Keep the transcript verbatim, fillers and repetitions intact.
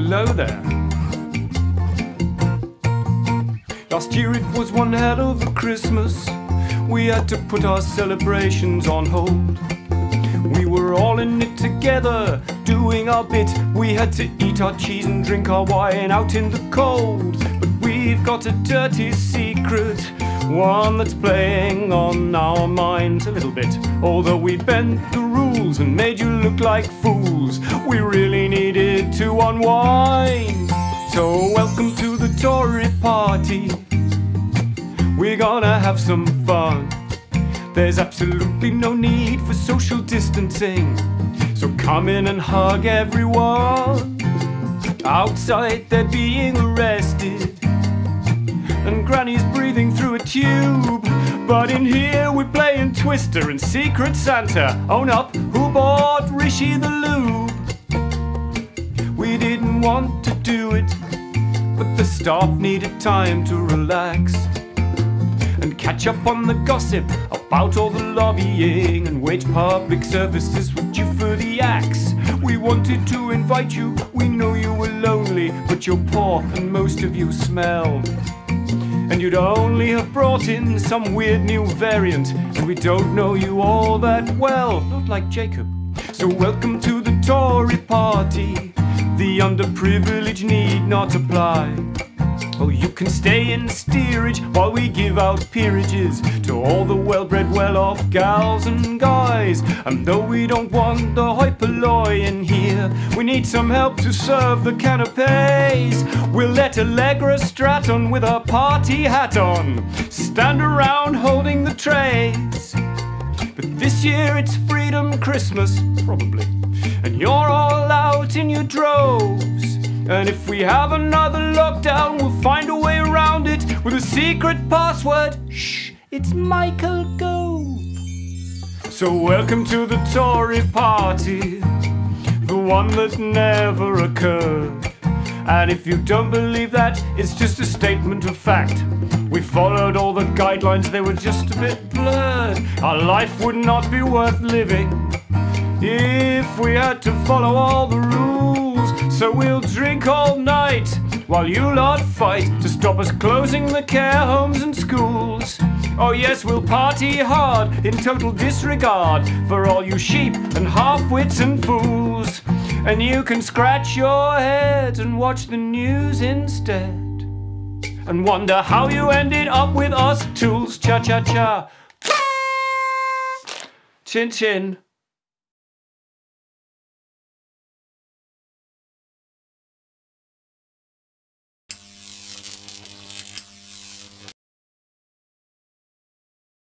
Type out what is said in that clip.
hello there. Last year it was one hell of a Christmas. We had to put our celebrations on hold. We were all in it together, doing our bit. We had to eat our cheese and drink our wine out in the cold. But we've got a dirty secret, one that's playing on our minds a little bit. Although we bent the rules and made you look like fools, we really needed to unwind. So welcome to the Tory party. We're gonna have some fun. There's absolutely no need for social distancing, so come in and hug everyone. Outside they're being arrested and Granny's breathing through a tube, but in here we're playing Twister and Secret Santa. Own up, who bought Rishi the lube? We didn't want to do it, but the staff needed time to relax and catch up on the gossip about all the lobbying and wage public services with you for the axe. We wanted to invite you, we know you were lonely, but you're poor and most of you smell. And you'd only have brought in some weird new variant, and we don't know you all that well, not like Jacob. So welcome to the Tory party. The underprivileged need not apply. Oh, you can stay in steerage while we give out peerages to all the well-bred, well-off gals and guys. And though we don't want the hoi polloi in here, we need some help to serve the canapes. We'll let Allegra Stratton with her party hat on stand around holding the trays. But this year it's Freedom Christmas, probably, and you're all out in your droves. And if we have another lockdown, we'll find a way around it with a secret password. Shh, it's Michael Gove. So welcome to the Tory party, the one that never occurred. And if you don't believe that, it's just a statement of fact. We followed all the guidelines, they were just a bit blurred. Our life would not be worth living if we had to follow all the rules. So we'll drink all night while you lot fight to stop us closing the care homes and schools. Oh yes, we'll party hard in total disregard for all you sheep and half-wits and fools. And you can scratch your head and watch the news instead and wonder how you ended up with us tools. Cha-cha-cha. Chin-chin.